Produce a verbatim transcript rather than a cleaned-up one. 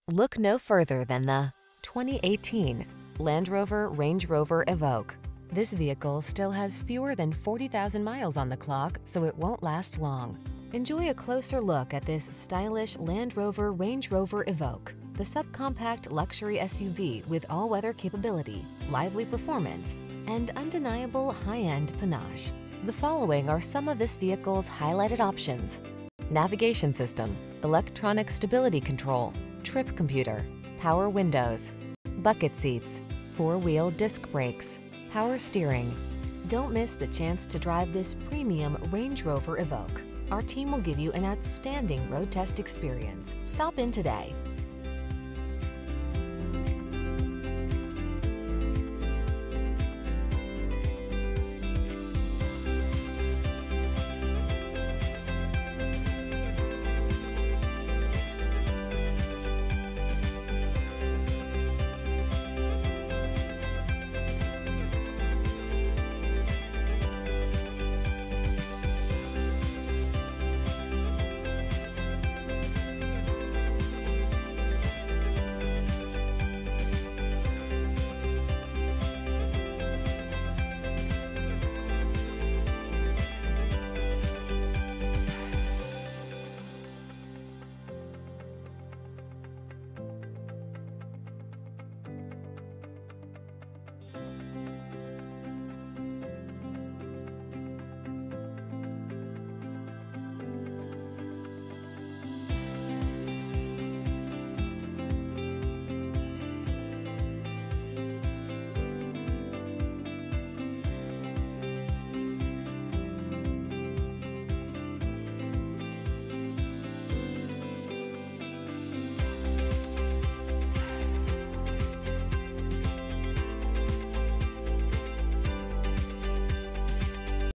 Look no further than the twenty eighteen Land Rover Range Rover Evoque. This vehicle still has fewer than forty thousand miles on the clock, so it won't last long. Enjoy a closer look at this stylish Land Rover Range Rover Evoque, the subcompact luxury S U V with all-weather capability, lively performance, and undeniable high-end panache. The following are some of this vehicle's highlighted options: navigation system, electronic stability control, trip computer, power windows, bucket seats, four-wheel disc brakes, power steering. Don't miss the chance to drive this premium Range Rover Evoque. Our team will give you an outstanding road test experience. Stop in today.